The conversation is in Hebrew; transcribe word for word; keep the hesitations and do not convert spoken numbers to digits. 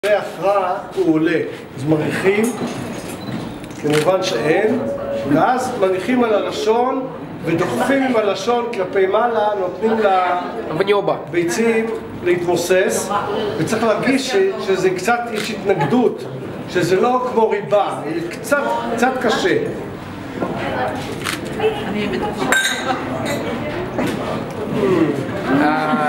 והכרעה הוא עולה, אז מריחים, כמובן שאין, ואז מניחים על הלשון ודוחפים עם הלשון כלפי מעלה, נותנים לביצים להתמוסס, וצריך להרגיש שזה קצת, יש התנגדות, שזה לא כמו ריבה, זה קצת, קצת קשה. אני בטוחה.